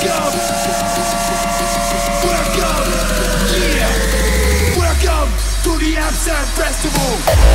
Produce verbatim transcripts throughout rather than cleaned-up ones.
Welcome! Welcome! Yeah! Welcome to the Absent Festival!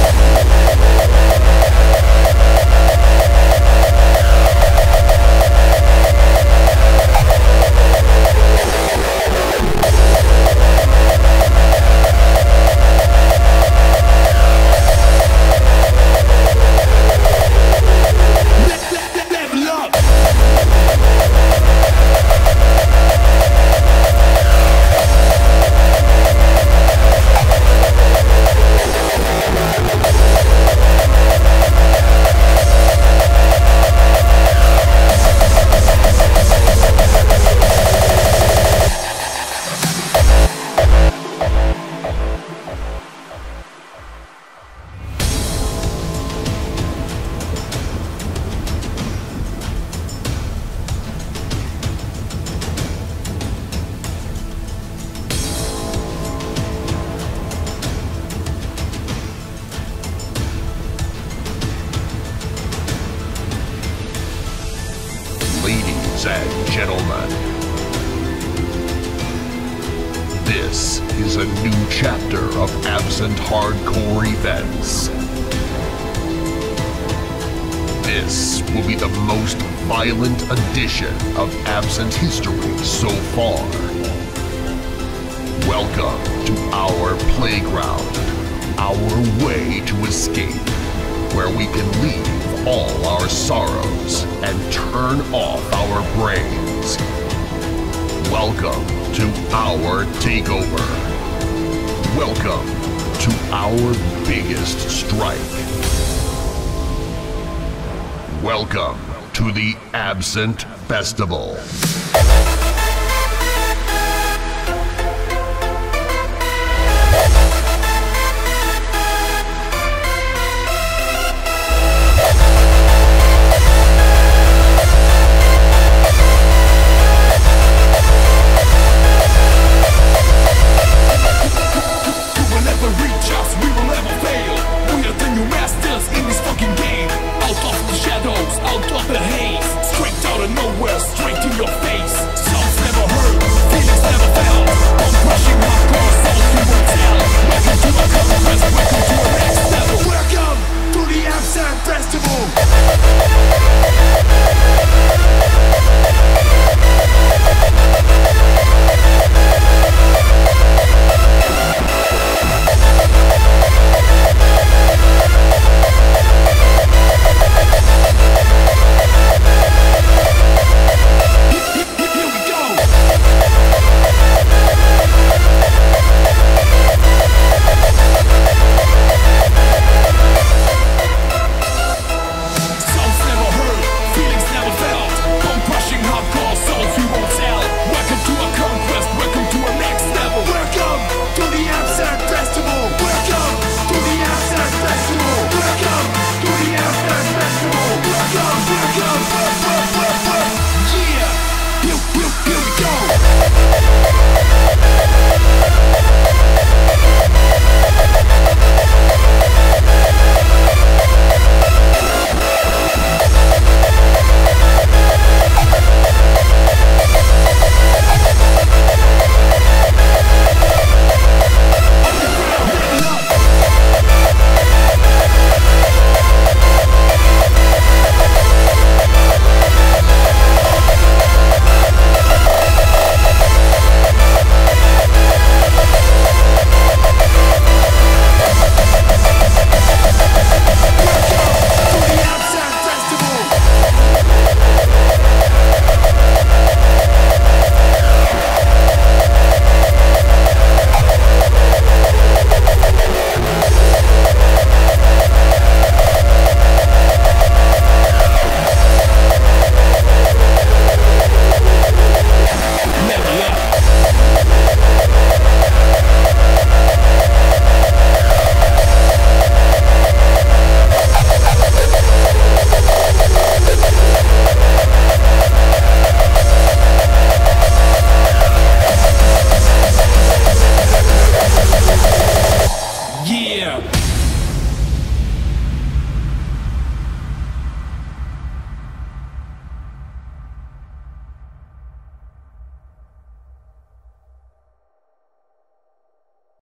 Ladies and gentlemen, this is a new chapter of Absent Hardcore events. This will be the most violent edition of Absent history so far. Welcome to our playground, our way to escape, where we can leave all our sorrows and turn off our brains. Welcome to our takeover. Welcome to our biggest strike. Welcome to the Absent Festival.